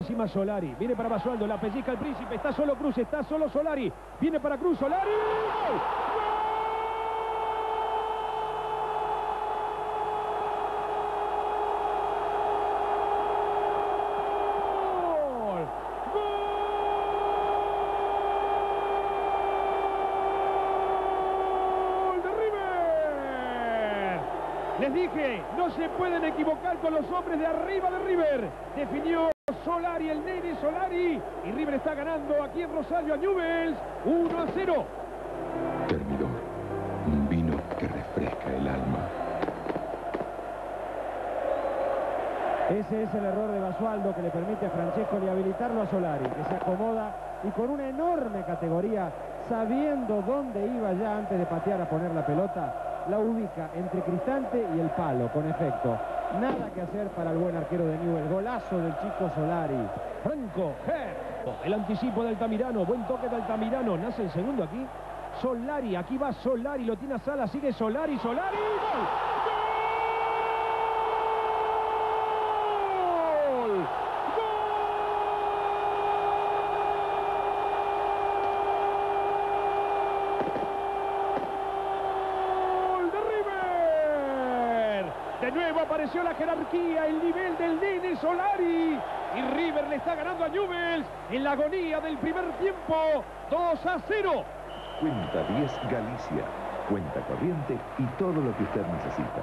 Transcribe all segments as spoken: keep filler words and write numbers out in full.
encima Solari. Viene para Basualdo, la pellizca el Príncipe. Está solo Cruz, está solo Solari. Viene para Cruz, Solari. ¡Gol! Les dije, no se pueden equivocar con los hombres de arriba de River. Definió Solari, el nene Solari. Y River está ganando aquí en Rosario a Newell's uno a cero. Termidor, un vino que refresca el alma. Ese es el error de Basualdo que le permite a Francescoli habilitarlo a Solari, que se acomoda y con una enorme categoría, sabiendo dónde iba ya antes de patear a poner la pelota, la ubica entre Cristante y el palo, con efecto. Nada que hacer para el buen arquero de Newell's. Golazo del chico Solari. Franco, el anticipo de Altamirano, buen toque de Altamirano. Nace el segundo aquí. Solari, aquí va Solari, lo tiene a Sala, sigue Solari, Solari, ¡gol! De nuevo apareció la jerarquía, el nivel del nene Solari. Y River le está ganando a Newell's en la agonía del primer tiempo. dos a cero. Cuenta diez Galicia. Cuenta corriente y todo lo que usted necesita.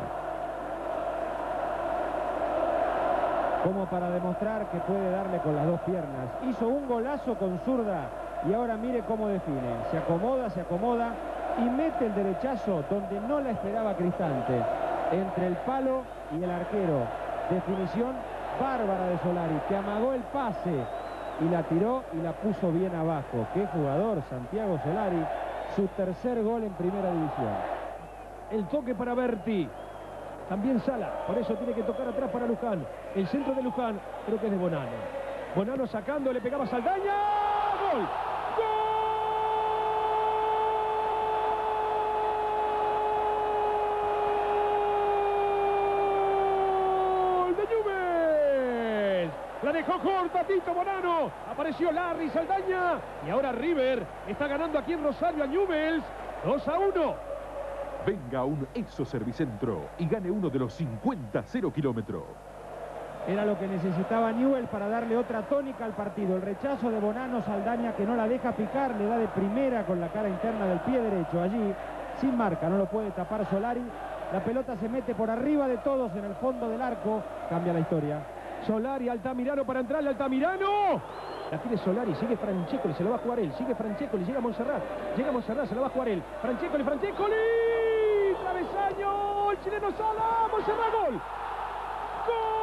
Como para demostrar que puede darle con las dos piernas. Hizo un golazo con zurda y ahora mire cómo define. Se acomoda, se acomoda y mete el derechazo donde no la esperaba Cristante. Entre el palo y el arquero. Definición bárbara de Solari, que amagó el pase y la tiró y la puso bien abajo. Qué jugador, Santiago Solari. Su tercer gol en primera división. El toque para Berti. También Sala, por eso tiene que tocar atrás para Luján. El centro de Luján, creo que es de Bonano. Bonano sacando, le pegaba a Saldaña. ¡Gol! La dejó corta Tito Bonano. Apareció Larry Saldaña. Y ahora River está ganando aquí en Rosario a Newell's dos a uno. Venga a un Exo Servicentro y gane uno de los cincuenta cero kilómetros. Era lo que necesitaba Newell's para darle otra tónica al partido. El rechazo de Bonano, Saldaña, que no la deja picar, le da de primera con la cara interna del pie derecho. Allí, sin marca, no lo puede tapar Solari. La pelota se mete por arriba de todos en el fondo del arco. Cambia la historia. Solari, Altamirano para entrarle, Altamirano. La tiene Solari, sigue Francescoli, se lo va a jugar él. Sigue Francescoli, llega Monserrat. Llega Monserrat, se lo va a jugar él. Francescoli, Francescoli. Travesaño, el chileno Sala. Monserrat, gol. ¡Gol!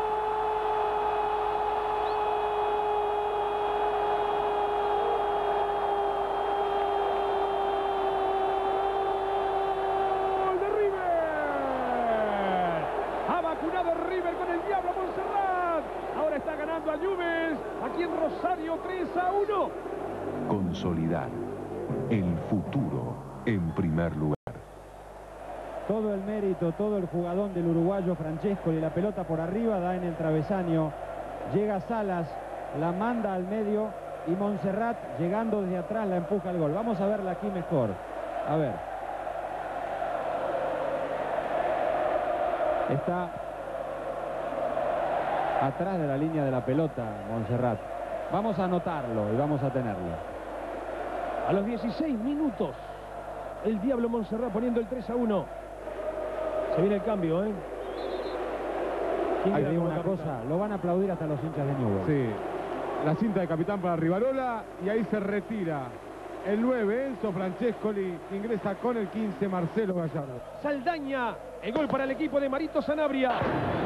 De River. Ha vacunado River con el Diablo Monserrat. Ahora está ganando a Newell's aquí en Rosario tres a uno. Consolidar el futuro en primer lugar. Todo el mérito, todo el jugadón del uruguayo Francescoli. La pelota por arriba, da en el travesaño. Llega Salas, la manda al medio y Monserrat, llegando desde atrás, la empuja al gol. Vamos a verla aquí mejor. A ver. Está atrás de la línea de la pelota Monserrat. Vamos a anotarlo y vamos a tenerlo. A los dieciséis minutos, el Diablo Monserrat poniendo el tres a uno. Se viene el cambio, ¿eh? Hay una cosa, lo van a aplaudir hasta los hinchas de Newell's. Sí, la cinta de capitán para Rivarola y ahí se retira el nueve, Enzo Francescoli, ingresa con el quince, Marcelo Gallardo. Saldaña, el gol para el equipo de Marito Sanabria.